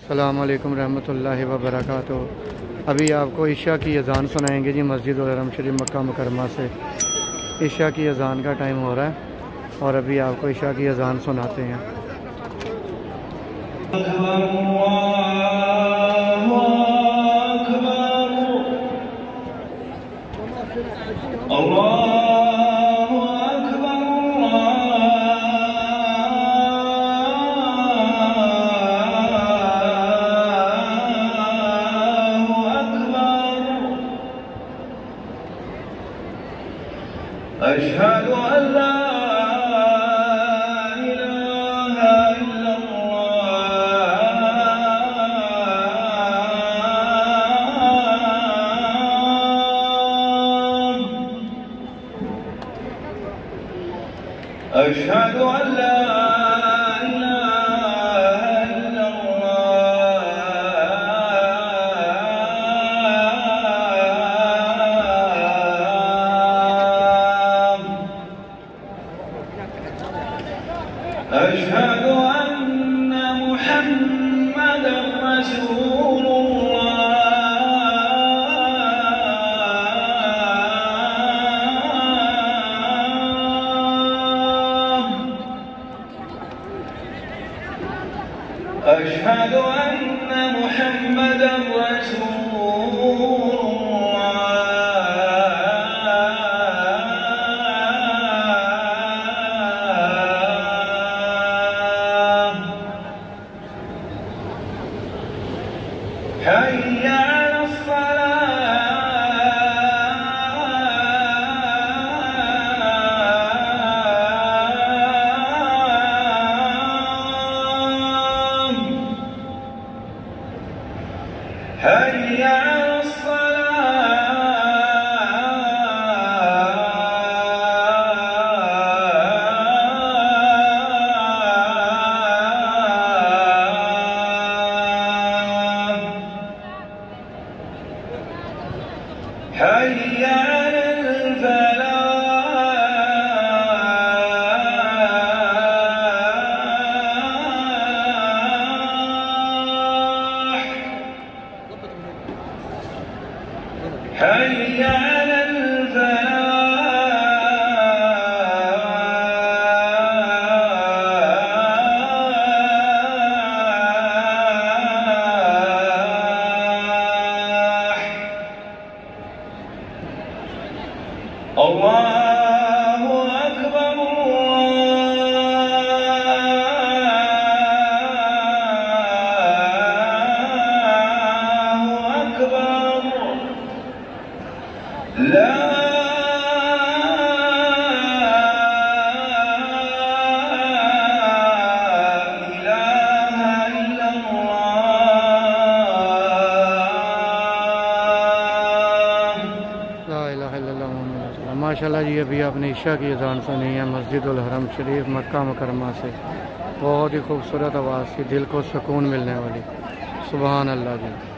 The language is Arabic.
अस्सलामु अलैकुम रहमतुल्लाहि व बरकातुहू। अभी आपको इशा की अज़ान सुनाएंगे जी मस्जिद उल हरम शरीफ मक्का मुकरमा से। इशा की अज़ान का टाइम हो रहा है और अभी आपको इशा की अज़ान सुनाते हैं। अशहदु अल्ला इलाहा इल्लल्लाह अशहदु अल्ला أشهد أن محمدا رسول الله أشهد أن محمدا رسول حي على الصلاة حي على حي على الفلاح حي على الله أكبر الله أكبر لا إله إلا الله ला इलाहा इल्लल्लाह मुहम्मद रसूलुल्लाह। माशाल्लाह जी, अभी आपने इशा की अज़ान सुनी है मस्जिद उल हरम शरीफ मक्का मुकरमा से। बहुत ही खूबसूरत आवाज़ थी, दिल को सुकून मिलने वाली। सुभान अल्लाह जी।